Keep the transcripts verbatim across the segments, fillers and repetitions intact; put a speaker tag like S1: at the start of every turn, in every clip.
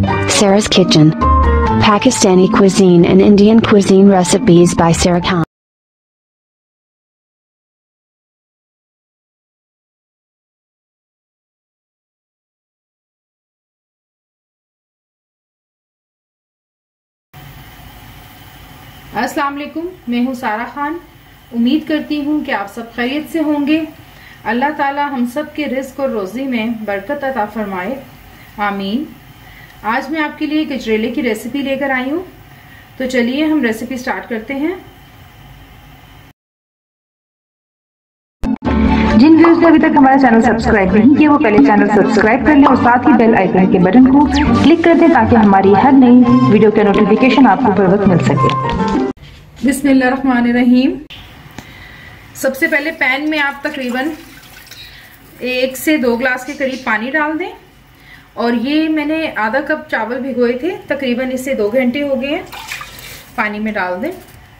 S1: Sarah's Kitchen. Pakistani cuisine and Indian cuisine recipes by Sarah Khan.
S2: अस्सलाम वालेकुम, मैं हूँ सारा खान। उम्मीद करती हूँ कि आप सब खैरियत से होंगे। अल्लाह ताला हम सब के रिज़्क और रोज़ी में बरकत अता फरमाए, आमीन। आज मैं आपके लिए गजरेले की रेसिपी लेकर आई हूँ, तो चलिए हम रेसिपी स्टार्ट करते हैं।
S3: जिन व्यूअर्स ने अभी तक हमारा चैनल सब्सक्राइब नहीं किया वो पहले चैनल सब्सक्राइब कर लें और साथ ही बेल आइकन के बटन को क्लिक कर दें ताकि हमारी हर नई वीडियो का नोटिफिकेशन आपको बर वक्त मिल सके।
S2: बिस्मिल्लाहिर्रहमानिर्रहीम। सबसे पहले पैन में आप तकरीबन एक से दो ग्लास के करीब पानी डाल दें और ये मैंने आधा कप चावल भिगोए थे, तकरीबन इससे दो घंटे हो गए हैं। पानी में डाल दें।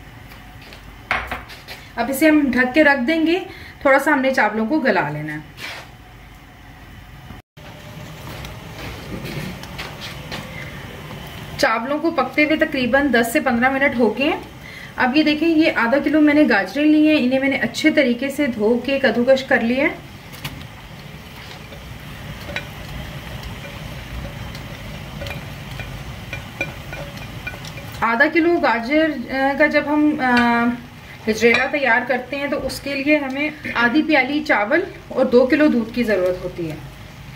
S2: अब इसे हम ढक के रख देंगे। थोड़ा सा हमने चावलों को गला लेना है। चावलों को पकते हुए तकरीबन दस से पंद्रह मिनट हो गए हैं। अब ये देखें, ये आधा किलो मैंने गाजरें ली हैं, इन्हें मैंने अच्छे तरीके से धो के कद्दूकश कर लिया है। आधा किलो गाजर का जब हम गजरेला तैयार करते हैं तो उसके लिए हमें आधी प्याली चावल और दो किलो दूध की जरूरत होती है।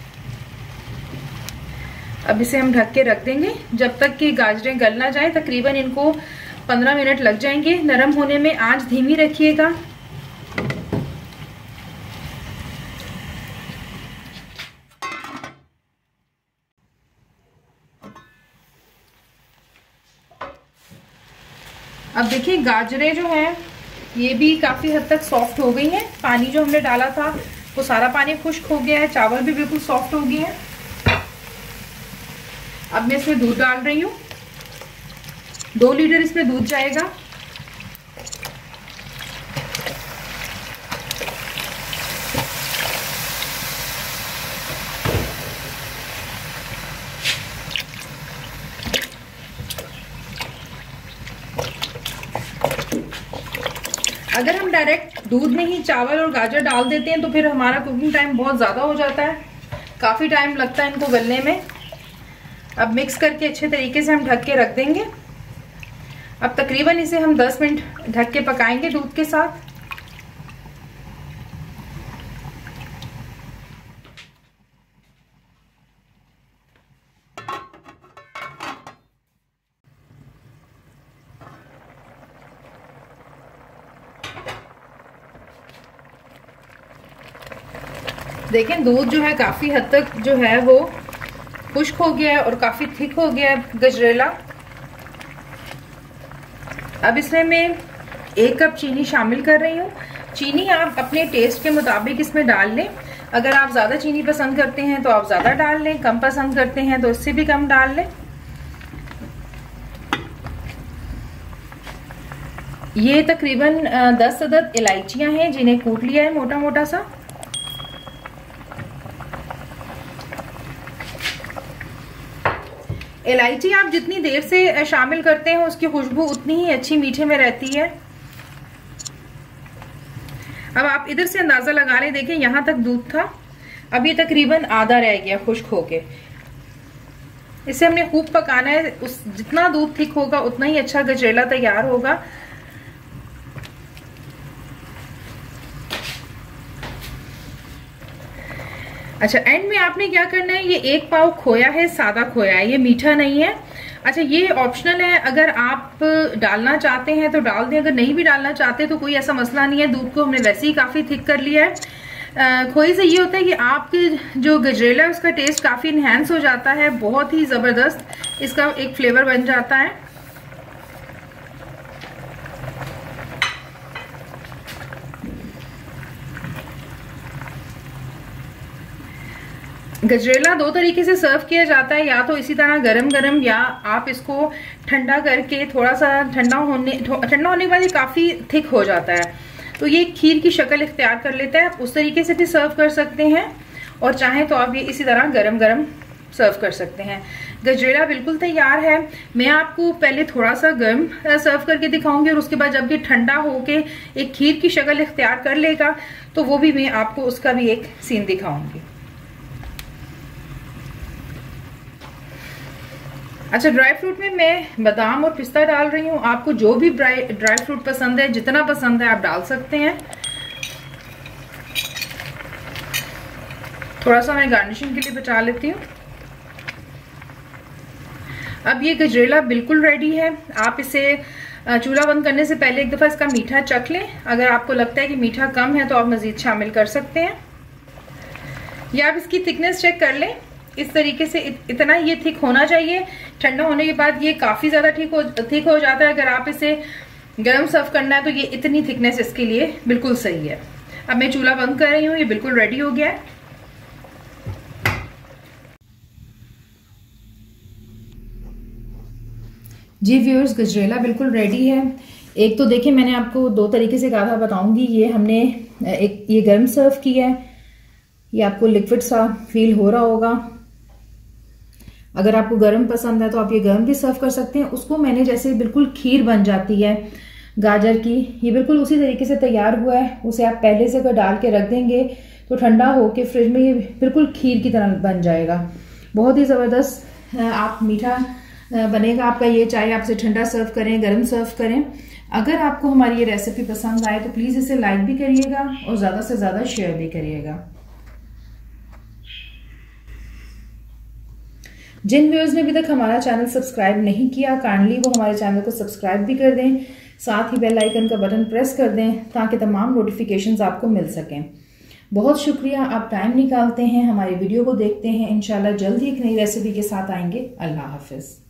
S2: अब इसे हम ढक के रख देंगे जब तक कि गाजरें गल ना जाए। तकरीबन इनको पंद्रह मिनट लग जाएंगे नरम होने में। आंच धीमी रखिएगा। अब देखिए, गाजरें जो हैं ये भी काफी हद तक सॉफ्ट हो गई हैं। पानी जो हमने डाला था वो सारा पानी खुश्क हो गया है। चावल भी बिल्कुल सॉफ्ट हो गए हैं। अब मैं इसमें दूध डाल रही हूँ। दो लीटर इसमें दूध जाएगा। अगर हम डायरेक्ट दूध में ही चावल और गाजर डाल देते हैं तो फिर हमारा कुकिंग टाइम बहुत ज़्यादा हो जाता है, काफ़ी टाइम लगता है इनको गलने में। अब मिक्स करके अच्छे तरीके से हम ढक के रख देंगे। अब तकरीबन इसे हम दस मिनट ढक के पकाएंगे दूध के साथ। देखें, दूध जो है काफी हद तक जो है वो खुश्क हो गया है और काफी थिक हो गया है गजरेला। अब इसमें मैं एक कप चीनी शामिल कर रही हूँ। चीनी आप अपने टेस्ट के मुताबिक इसमें डाल लें। अगर आप ज्यादा चीनी पसंद करते हैं तो आप ज्यादा डाल लें, कम पसंद करते हैं तो इससे भी कम डाल लें। ये तकरीबन दस अदद इलायचियां हैं जिन्हें कूट लिया है मोटा मोटा सा। इलायची आप जितनी देर से शामिल करते हैं उसकी खुशबू उतनी ही अच्छी मीठे में रहती है। अब आप इधर से अंदाजा लगा लें। देखें, यहां तक दूध था, अब ये तकरीबन आधा रह गया खुश्क होके। इसे हमने खूब पकाना है। उस जितना दूध थिक होगा उतना ही अच्छा गजरेला तैयार होगा। अच्छा, एंड में आपने क्या करना है, ये एक पाव खोया है, सादा खोया है, ये मीठा नहीं है। अच्छा, ये ऑप्शनल है, अगर आप डालना चाहते हैं तो डाल दें, अगर नहीं भी डालना चाहते तो कोई ऐसा मसला नहीं है। दूध को हमने वैसे ही काफी थिक कर लिया है। खोए से ये होता है कि आपके जो गजरेला है उसका टेस्ट काफी इनहेंस हो जाता है, बहुत ही जबरदस्त इसका एक फ्लेवर बन जाता है। गजरेला दो तरीके से सर्व किया जाता है, या तो इसी तरह गरम गरम, या आप इसको ठंडा करके थोड़ा सा ठंडा होने ठंडा होने के बाद ये काफी थिक हो जाता है तो ये खीर की शक्ल इख्तियार कर लेता है। आप उस तरीके से भी सर्व कर सकते हैं और चाहें तो आप ये इसी तरह गरम गरम सर्व कर सकते हैं। गजरेला बिल्कुल तैयार है। मैं आपको पहले थोड़ा सा गर्म सर्व करके दिखाऊंगी और उसके बाद जब ये ठंडा होके एक खीर की शक्ल इख्तियार कर लेगा तो वो भी मैं आपको उसका भी एक सीन दिखाऊंगी। अच्छा, ड्राई फ्रूट में मैं बादाम और पिस्ता डाल रही हूँ। आपको जो भी ड्राई ड्राई फ्रूट पसंद है, जितना पसंद है आप डाल सकते हैं। थोड़ा सा मैं गार्निशिंग के लिए बचा लेती हूँ। अब ये गजरेला बिल्कुल रेडी है। आप इसे चूल्हा बंद करने से पहले एक दफा इसका मीठा चख लें। अगर आपको लगता है कि मीठा कम है तो आप मजीद शामिल कर सकते हैं, या आप इसकी थिकनेस चेक कर लें। इस तरीके से इत, इतना ये थिक होना चाहिए। ठंडा होने के बाद ये काफी ज्यादा ठीक हो थिक हो जाता है। अगर आप इसे गर्म सर्व करना है तो ये इतनी थिकनेस इसके लिए बिल्कुल सही है। अब मैं चूल्हा बंद कर रही हूँ, ये बिल्कुल रेडी हो गया है। जी व्यूअर्स, गजरेला बिल्कुल रेडी है। एक तो देखिए, मैंने आपको दो तरीके से कहा था बताऊंगी। ये हमने एक ये गर्म सर्व किया है, ये आपको लिक्विड सा फील हो रहा होगा। अगर आपको गर्म पसंद है तो आप ये गर्म भी सर्व कर सकते हैं। उसको मैंने जैसे बिल्कुल खीर बन जाती है गाजर की, ये बिल्कुल उसी तरीके से तैयार हुआ है। उसे आप पहले से अगर डाल के रख देंगे तो ठंडा होके फ्रिज में ये बिल्कुल खीर की तरह बन जाएगा। बहुत ही ज़बरदस्त आप मीठा बनेगा आपका ये, चाहे आप इसे ठंडा सर्व करें, गर्म सर्व करें। अगर आपको हमारी ये रेसिपी पसंद आए तो प्लीज़ इसे लाइक भी करिएगा और ज़्यादा से ज़्यादा शेयर भी करिएगा। जिन व्यूअर्स ने अभी तक हमारा चैनल सब्सक्राइब नहीं किया, काइंडली वो हमारे चैनल को सब्सक्राइब भी कर दें, साथ ही बेल आइकन का बटन प्रेस कर दें ताकि तमाम नोटिफिकेशंस आपको मिल सकें। बहुत शुक्रिया, आप टाइम निकालते हैं, हमारी वीडियो को देखते हैं। इंशाल्लाह जल्द ही एक नई रेसिपी के साथ आएंगे। अल्लाह हाफिज।